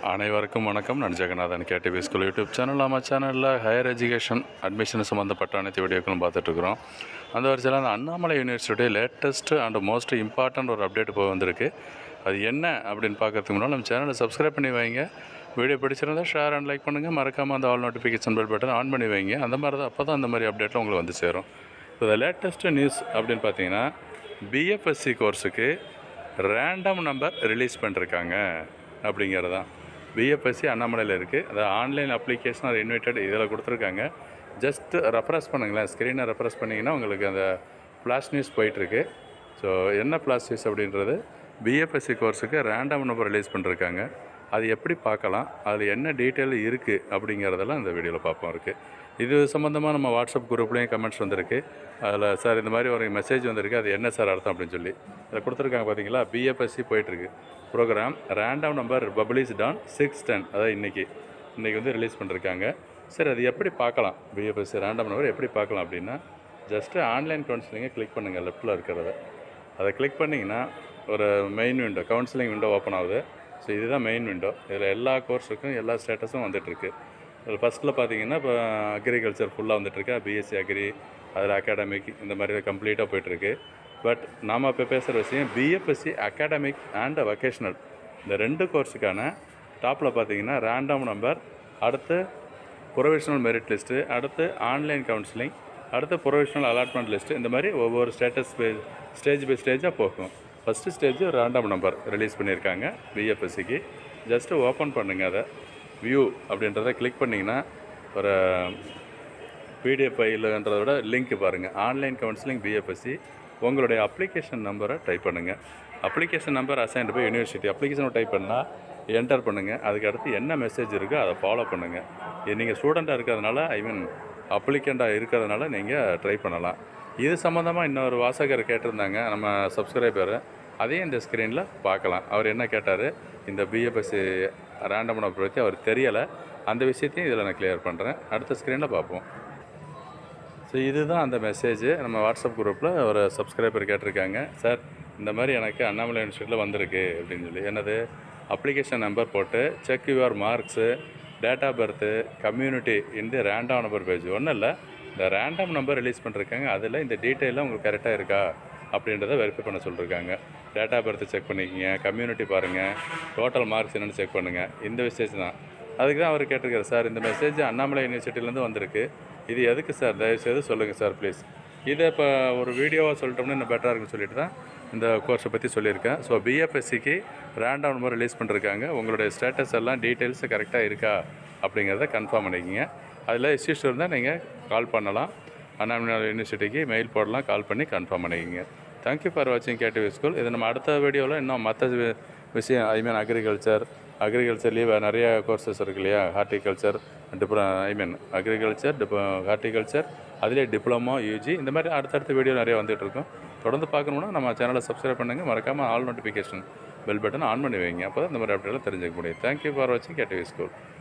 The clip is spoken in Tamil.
அனைவருக்கும் வணக்கம். நான் Jeganathan, KTV School YouTube channel. நம்ம சேனலில் ஹையர் எஜுகேஷன் அட்மிஷன் சம்மந்தப்பட்ட அனைத்து வீடியோக்களும் பார்த்துட்ருக்குறோம். அந்த வரிசையில் அந்த அண்ணாமலை யூனிவர்சிட்டியுடைய லேட்டஸ்ட்டு அண்ட் மோஸ்ட் இம்பார்ட்டண்ட் ஒரு அப்டேட் இப்போ வந்திருக்கு. அது என்ன அப்படின்னு பார்க்கறதுக்கு முன்னால் நம்ம சேனலை சப்ஸ்கிரைப் பண்ணி வைங்க. வீடியோ பிடிச்சிருந்தால் ஷேர் அண்ட் லைக் பண்ணுங்கள். மறக்காமல் அந்த all notification bell button on பண்ணி வைங்க. அந்த மாதிரி தான் அப்போ தான் அந்த மாதிரி அப்டேட்லாம் உங்களுக்கு வந்து சேரும். இப்போ லேட்டஸ்ட்டு நியூஸ் அப்படின்னு பார்த்தீங்கன்னா, BFSc கோர்ஸுக்கு ரேண்டம் நம்பர் ரிலீஸ் பண்ணிருக்காங்க அப்படிங்கிறது தான். BFSc அண்ணாமலையில் இருக்குது. அது ஆன்லைன் அப்ளிகேஷன் ஆர் இன்வைட்டட் இதில் கொடுத்துருக்காங்க. ஜஸ்ட்டு ரெஃப்ரெஷ் பண்ணுங்களேன், ஸ்க்ரீனை ரெஃப்ரெஷ் பண்ணிங்கன்னா உங்களுக்கு அந்த ஃப்ளாஷ் நியூஸ் போயிட்டுருக்கு. ஸோ என்ன ஃப்ளாஷ் நியூஸ் அப்படின்றது, BFSc கோர்ஸுக்கு ரேண்டம் நம்பர் ரிலீஸ் பண்ணிருக்காங்க. அது எப்படி பார்க்கலாம், அதில் என்ன டீட்டெயில் இருக்குது அப்படிங்கிறதெல்லாம் இந்த வீடியோவில் பார்ப்போம் இருக்குது. இது சம்மந்தமாக நம்ம வாட்ஸ்அப் குரூப்லேயும் கமெண்ட்ஸ் வந்திருக்கு. அதில் சார் இந்த மாதிரி ஒரு மெசேஜ் வந்திருக்கு, அது என்ன சார் அர்த்தம் அப்படின்னு சொல்லி இதில் கொடுத்துருக்காங்க. பார்த்தீங்களா, BFSc போயிட்டுருக்கு programme random number published on 6/10, அதாவது இன்றைக்கி வந்து ரிலீஸ் பண்ணிருக்காங்க. சரி, அது எப்படி பார்க்கலாம், BFSc ரேண்டம் நம்பர் எப்படி பார்க்கலாம் அப்படின்னா, ஜஸ்ட்டு ஆன்லைன் கவுன்சிலிங்கை கிளிக் பண்ணுங்கள். லெஃப்ட்டில் இருக்கிறத அதை கிளிக் பண்ணிங்கன்னா ஒரு main window, counselling window open ஆகுது. ஸோ இதுதான் மெயின் விண்டோ. இதில் எல்லா கோர்ஸுக்கும் எல்லா ஸ்டேட்டஸும் வந்துட்டுருக்கு. அதில் ஃபஸ்ட்டில் பார்த்தீங்கன்னா இப்போ அக்ரிகல்ச்சர் ஃபுல்லாக வந்துட்டுருக்கு. BSc அக்ரி, அதில் அகாடமிக், இந்த மாதிரி கம்ப்ளீட்டாக போய்ட்டுருக்கு. பட் நாம் இப்போ பேசுகிற விஷயம் BFSc அகாடமிக் அண்ட் வொகேஷ்னல், இந்த 2 கோர்ஸுக்கான டாப்பில் பார்த்தீங்கன்னா ரேண்டம் நம்பர், அடுத்து ப்ரொவிஷனல் மெரிட் லிஸ்ட்டு, அடுத்து ஆன்லைன் கவுன்சிலிங், அடுத்து ப்ரொவிஷனல் அலாட்மெண்ட் லிஸ்ட்டு, இந்த மாதிரி ஒவ்வொரு ஸ்டேஜ் பை ஸ்டேஜாக போகும். First stage random number release பண்ணியிருக்காங்க BFScக்கு. ஜஸ்ட்டு ஓப்பன் பண்ணுங்கள். அதை வியூ அப்படின்றத கிளிக் பண்ணிங்கன்னா ஒரு PDF ஃபைலுன்றத விட லிங்க் பாருங்கள். Online counselling BFSc. உங்களுடைய அப்ளிகேஷன் நம்பரை டைப் பண்ணுங்கள். Application number assigned by university அப்ளிகேஷனை டைப் பண்ணால் என்டர் பண்ணுங்கள். அதுக்கு அடுத்து என்ன மெசேஜ் இருக்கோ அதை ஃபாலோ பண்ணுங்கள். இது நீங்கள் ஸ்டூடெண்ட்டாக இருக்கிறதுனால, அப்ளிகண்ட்டாக இருக்கிறதுனால நீங்கள் ட்ரை பண்ணலாம். இது சம்மந்தமாக இன்னொரு வாசகர் கேட்டிருந்தாங்க, நம்ம சப்ஸ்கிரைபர். அதையும் இந்த ஸ்க்ரீனில் பார்க்கலாம். அவர் என்ன கேட்டார், இந்த BFSc ரேண்டம் நம்பர் பற்றி அவர் தெரியலை, அந்த விஷயத்தையும் இதில் நான் கிளியர் பண்ணுறேன். அடுத்த ஸ்க்ரீனில் பார்ப்போம். ஸோ இதுதான் அந்த மெசேஜ். நம்ம வாட்ஸ்அப் குரூப்பில் ஒரு சப்ஸ்கிரைபர் கேட்டிருக்காங்க, சார் இந்த மாதிரி எனக்கு அண்ணாமலை யூனிவர்சிட்டியில் வந்திருக்கு அப்படின்னு சொல்லி. என்னது, அப்ளிகேஷன் நம்பர் போட்டு check your marks, date of birth, community இந்த ரேண்டம் நம்பர் பேஜ். ஒன்றும் இல்லை, இந்த ரேண்டம் நம்பர் ரிலீஸ் பண்ணிருக்காங்க. அதில் இந்த டீட்டெயிலாம் உங்களுக்கு கரெக்டாக இருக்கா அப்படின்றத வெரிஃபை பண்ண சொல்லியிருக்காங்க. டேட் ஆஃப் பர்த்து செக் பண்ணிக்கிங்க, கம்யூனிட்டி பாருங்கள், டோட்டல் மார்க்ஸ் என்னென்னு செக் பண்ணுங்கள். இந்த மெசேஜ் தான். அதுக்கு தான் அவர் கேட்டிருக்காரு, சார் இந்த மெசேஜ் அண்ணாமலை யூனிவர்சிட்டிலேருந்து வந்திருக்கு, இது எதுக்கு சார், தயவுசெய்து சொல்லுங்கள் சார் ப்ளீஸ். இதை இப்போ ஒரு வீடியோவாக சொல்லிட்டோம்னா இன்னும் பெட்டராக இருக்குன்னு சொல்லிட்டு தான் இந்த கோர்ஸை பற்றி சொல்லியிருக்கேன். ஸோ BFScக்கு ரேண்டம் நம்பர் ரிலீஸ் பண்ணிருக்காங்க. உங்களுடைய ஸ்டேட்டஸ் எல்லாம் டீட்டெயில்ஸ் கரெக்டாக இருக்கா அப்படிங்கிறத கன்ஃபார்ம் பண்ணிக்கிங்க. அதில் இஷ்யூஸ் இருந்தால் நீங்கள் கால் பண்ணலாம். அண்ணாமலை யூனிவர்சிட்டிக்கு மெயில் போடலாம், கால் பண்ணி கன்ஃபார்ம் பண்ணிக்கிங்க. தேங்க்யூ ஃபார் வாட்சிங் KTV ஸ்கூல். இது நம்ம அடுத்த வீடியோவில் இன்னும் மற்ற விஷயம், அக்ரிகல்ச்சர்லேயே நிறைய கோர்சஸ் இருக்கு இல்லையா, ஹார்டிகல்ச்சர், அக்ரிகல்ச்சர், ஹார்டிகல்ச்சர், அதிலே டிப்ளமோ, UG, இந்த மாதிரி அடுத்தடுத்த வீடியோ நிறைய வந்துகிட்ருக்கோம். தொடர்ந்து பார்க்கணுன்னா நம்ம சேனலை சப்ஸ்கிரைப் பண்ணுங்கள். மறக்காமல் all notification bell button on பண்ணி வைங்க. அப்போ தான் இந்த மாதிரி அப்டேட்லாம் தெரிஞ்சுக்க முடியும். தேங்க்யூ ஃபார் வாட்சிங் KTV ஸ்கூல்.